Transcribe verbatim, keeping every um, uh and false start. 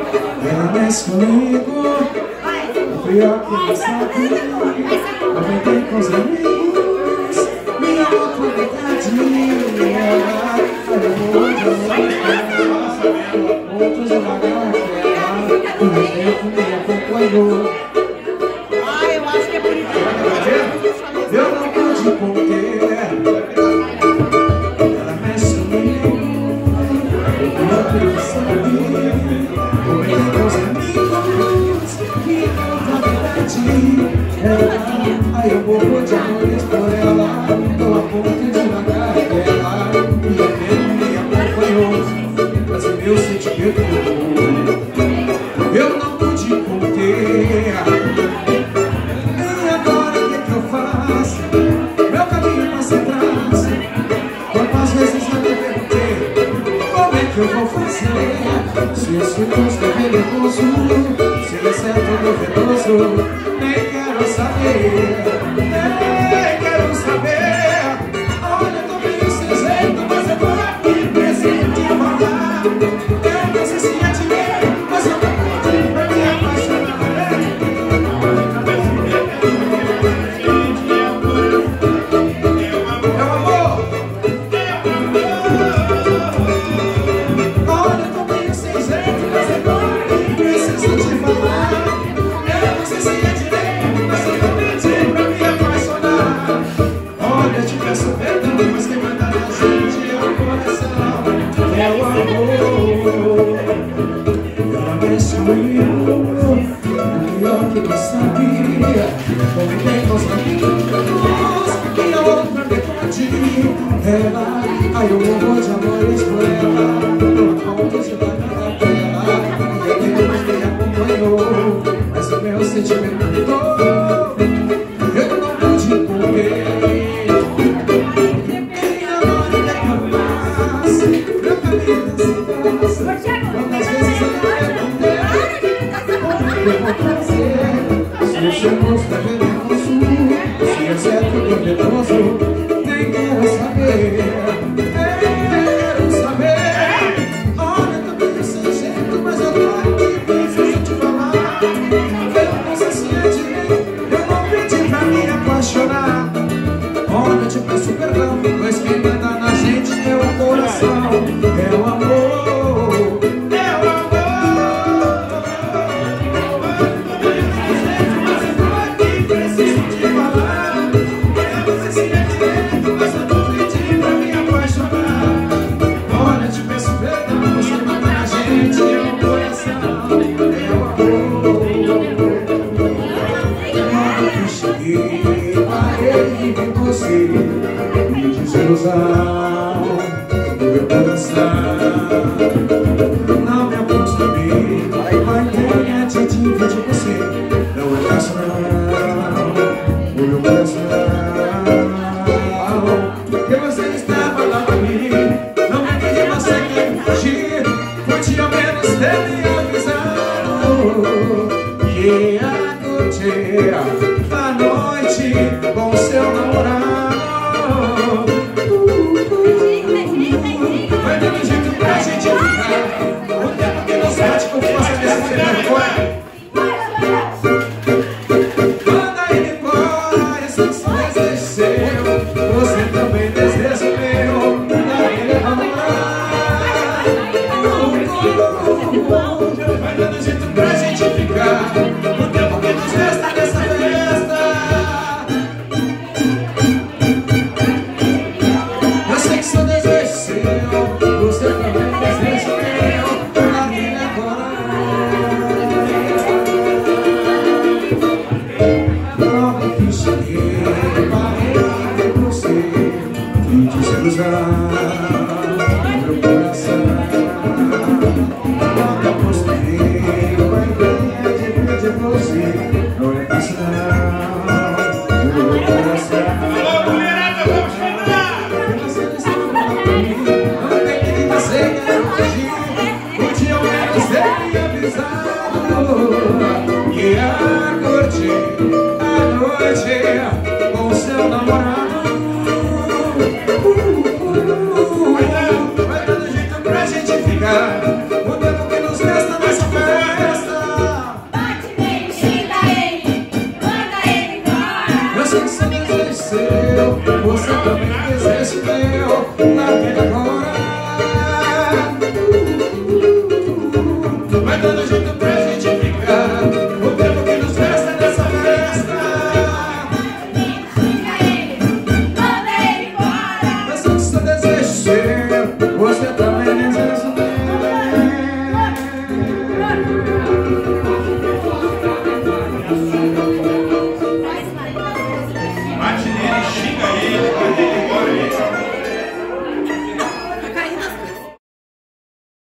Ela mexe comigo, o pior que eu sabia. Aproveitei com os amigos, minha outra metade. Ela falou hoje, outros devagar que ela, o meu tempo me acompanhou. Ah, eu acho que é por isso. Eu não pude conter. Ela mexe comigo, o pior que eu sabia. Aproveitei com os amigos, minha outra metade. Ela, aí eu morro de amores por ela. Tô a ponto de devagar que ela, e o tempo me acompanhou. Mas o meu sentimento mudou. Eu não pude conter. E agora o que que eu faço? Meu caminho passa atrás. Quantas vezes eu me perguntei como é que eu vou fazer? Se esse gosto é venenoso, se ele é certo duvidoso, nem quero saber, nem quero saber. Olha, eu tô meio sem jeito, mas eu tô aqui, preciso te falar. Eu não sei se é de ver, mas eu tô aqui pra me apaixonar. Meu amor, olha, eu tô meio sem jeito, mas eu tô aqui, preciso te falar. Eu não sei se é de ver, mas eu tô aqui pra me apaixonar. Olha, eu te peço perdão, mas quem manda na gente é o coração, é o amor. Ela mexe comigo, o pior que eu sabia. Combinei com os amigos, e a outra metade. Ela, aí eu morro de amores por ela. Tô a ponto de largar aquela, e a Deus me acompanhou. Mas o meu sentimento mudou. Eu não pude correr. E agora o que é que eu faço? Meu caminho nessa casa. Quantas vezes eu me perguntei como é que eu vou fazer? Se o seu rosto é venenoso, se é certo duvidoso, nem quero saber, nem quero saber. Olha, eu tô meio sem jeito, mas eu tô aqui, preciso te falar. Eu não sei se é de mim, eu não pedi pra me apaixonar. Olha, eu te peço perdão, pois quem manda na gente é o coração, é o amor. Me desilusão do meu coração. Não me acostumei, a internet divide você. Não é fácil não, o meu coração. Porque você estava lá pra mim, não me pedi, você quer fugir. Podia ao menos ter me avisado. E ia curtir a noite com seu namorado. Vai dando jeito pra gente ficar. O tempo que nos bate com força desse vergonha. Manda ele embora, esse desejo seu. Você também deseja o meu. Manda ele namorar. Vai dando jeito pra gente ficar. O tempo que nos resta dessa festa. Eu sei que seu desejo seu, você também deseja o meu. Manda ele agora. Logo que cheguei, parei com você e desilusão no meu coração. Nunca postei a ideia de ver de você. Não é fácil não, no meu coração. Você disse que não pra mim, não tem que dizer que eu fugir. Podia ao menos ter me avisado. Que ia curtir a noite com seu namorado. Vai dando jeito pra gente ficar. O tempo que nos resta nessa festa. lá vem agora.